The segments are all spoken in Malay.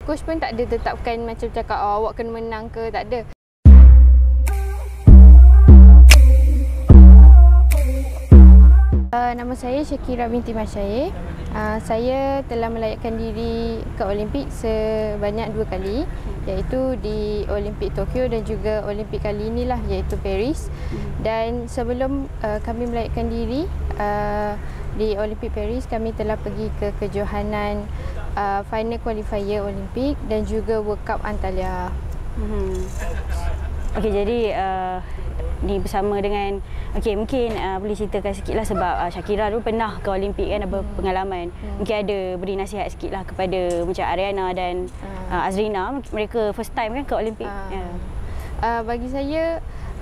coach pun tak ada tetapkan macam cakap awak kena menang ke, tak ada. Nama saya Syakira binti Masyair. Saya telah melayakkan diri ke Olimpik sebanyak 2 kali, iaitu di Olimpik Tokyo dan juga Olimpik kali inilah, iaitu Paris. Dan sebelum kami melayakkan diri di Olimpik Paris, kami telah pergi ke kejohanan final qualifier Olimpik dan juga World Cup Antalya. Okey, jadi ni bersama dengan mungkin boleh ceritakan sikitlah sebab Syakira dulu pernah ke Olimpik kan, ada pengalaman. Mungkin ada beri nasihat sikitlah kepada macam Ariana dan Azrina, mereka first time kan ke Olimpik. Bagi saya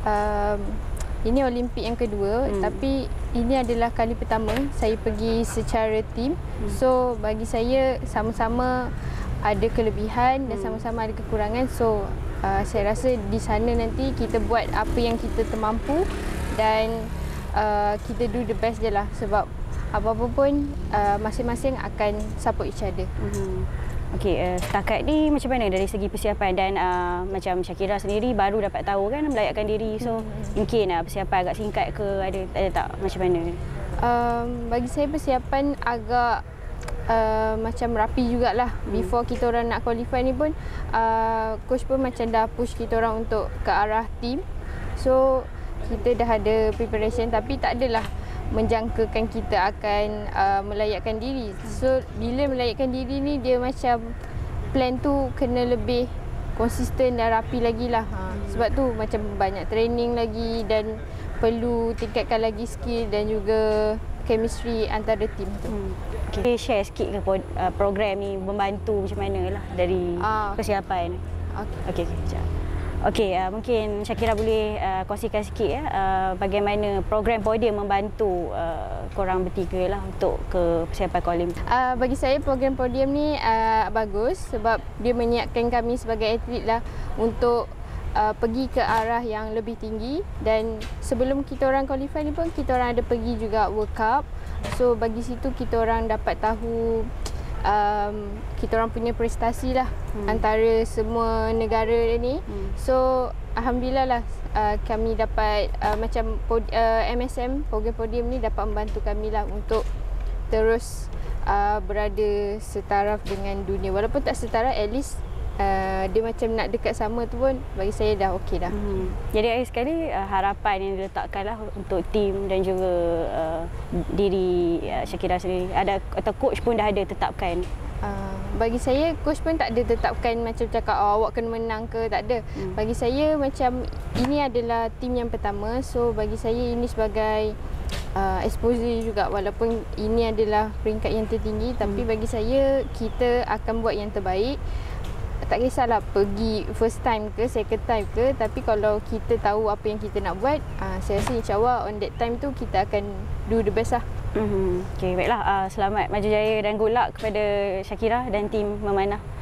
ini Olimpik yang kedua, tapi ini adalah kali pertama saya pergi secara tim. So bagi saya sama-sama ada kelebihan dan sama-sama ada kekurangan. So saya rasa di sana nanti kita buat apa yang kita termampu dan kita do the best je lah, sebab apa-apa pun masing-masing akan support each other. Okey, setakat ni macam mana dari segi persiapan dan macam Syakira sendiri baru dapat tahu kan melayakkan diri, so mungkin persiapan agak singkat ke, ada tak macam mana? Bagi saya persiapan agak macam rapi jugalah. Before kita orang nak qualify ni pun coach pun macam dah push kita orang untuk ke arah team. So kita dah ada preparation, tapi tak adalah menjangkakan kita akan melayakkan diri. So bila melayakkan diri ni, dia macam plan tu kena lebih konsisten dan rapi lagi lah. Sebab tu macam banyak training lagi dan perlu tingkatkan lagi skill dan juga chemistry antara tim tu. Okay, share sikit ke program ni membantu macam mana lah dari persiapan? Okey, sekejap. Okey, mungkin Syakira boleh kongsikan sikit bagaimana program podium membantu korang bertiga lah untuk ke persiapan ke Olimpik. Bagi saya program podium ni bagus sebab dia menyiapkan kami sebagai atlet lah untuk pergi ke arah yang lebih tinggi. Dan sebelum kita orang qualify ni pun kita orang ada pergi juga World Cup. So bagi situ kita orang dapat tahu kita orang punya prestasi lah antara semua negara ni. So alhamdulillah lah kami dapat macam MSM, program podium ni dapat membantu kami lah untuk terus berada setaraf dengan dunia. Walaupun tak setaraf, at least dia macam nak dekat sama tu pun bagi saya dah okey dah. Jadi akhir sekali harapan yang diletakkan lah untuk tim dan juga diri Syakira sendiri, ada atau coach pun dah ada tetapkan? Bagi saya coach pun tak ada tetapkan macam cakap awak kena menang ke, tak ada. Bagi saya macam ini adalah tim yang pertama, so bagi saya ini sebagai exposure juga. Walaupun ini adalah peringkat yang tertinggi, tapi bagi saya kita akan buat yang terbaik. Tak kisahlah pergi first time ke second time ke, tapi kalau kita tahu apa yang kita nak buat, saya rasa insyaAllah on that time tu kita akan do the best lah. Okay, baiklah, selamat maju jaya dan good luck kepada Syakira dan tim memanah.